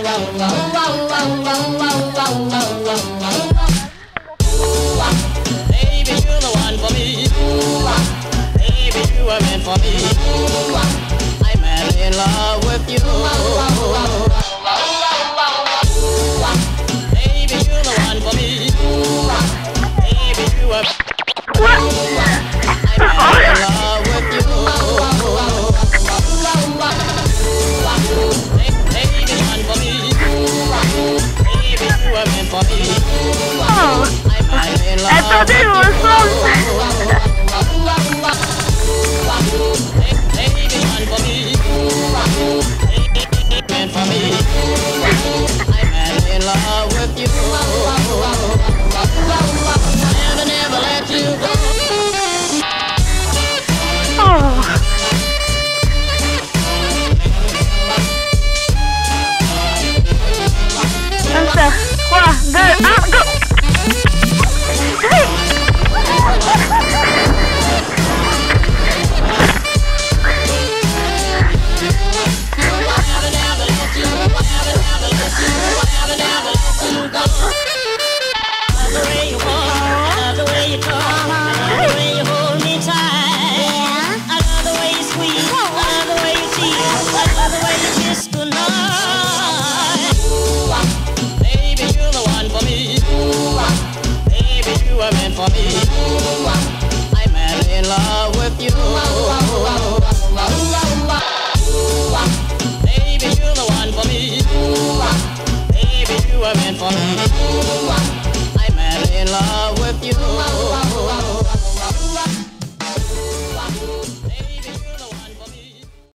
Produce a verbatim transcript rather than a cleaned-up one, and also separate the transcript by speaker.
Speaker 1: Baby, you're the one for me. Baby, you were meant for me. I'm madly in love with you. Baby, you're the one for me. Baby, you were. I'm madly in love with you. Baby, you're the one for me. Baby, you were meant for me. I'm madly in love.
Speaker 2: Attendez, je me sens. trois, deux, un, go!
Speaker 1: For me, I'm madly in love with you. Baby, you're the one for me. Baby, you were meant for me. I'm madly in love with you.